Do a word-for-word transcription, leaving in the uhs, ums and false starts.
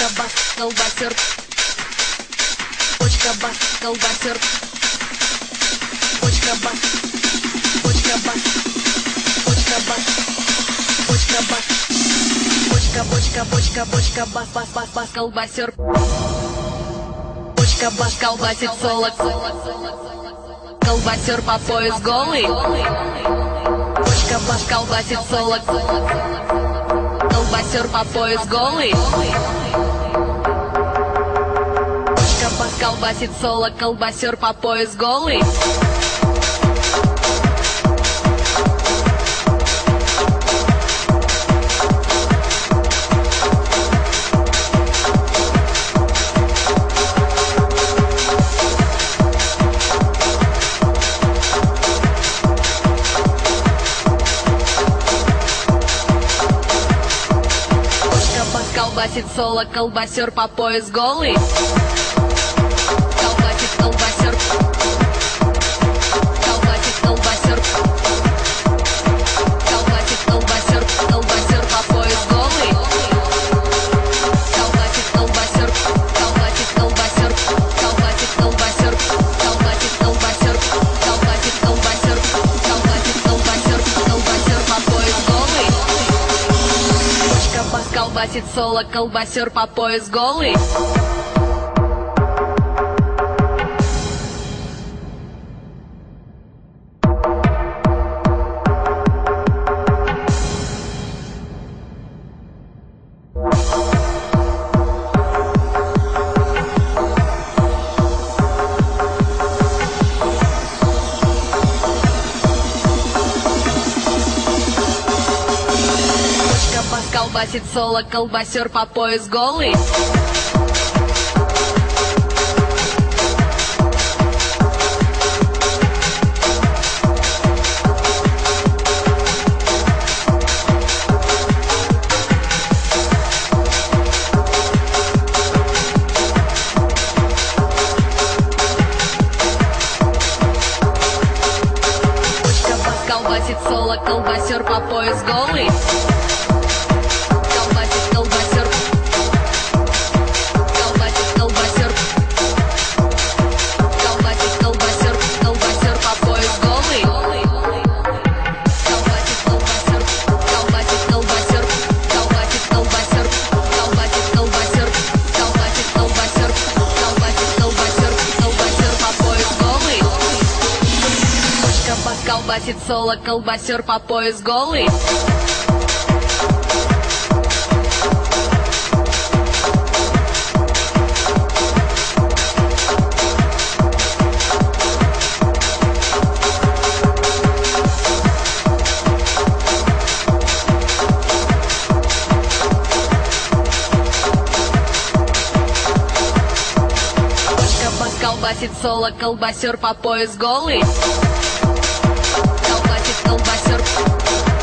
Почка бас, колбасер. Почка бас, колбасер. Почка бас, почка бас, почка бас, почка бас. Почка, почка, почка, почка, бас, бас, бас, бас, колбасер. Почка бас колбасит солод. Колбасер по пояс голый. Почка бас колбасит солод. Колбасер по пояс голый. Почка бас колбасит солод. Колбасер по пояс голый. Колбасит соло, колбасер по пояс голый. Колбасит колбасер. Колбасит колбасер. Колбасит колбасер. Колбасер по пояс голый. Колбасит колбасер. Колбасит колбасер. Колбасит колбасер. Колбасит колбасер. Колбасит колбасер. Колбасит колбасер. Колбасер по пояс голый. Бас колбасит соло, колбасер по пояс голый. Колбасит соло, колбасер по пояс голый. Почка бас колбасит соло, колбасер по пояс голый. Колбасит соло, колбасер по пояс голый. Почка бас колбасит соло, колбасер по пояс голый. Колбасит колбасер.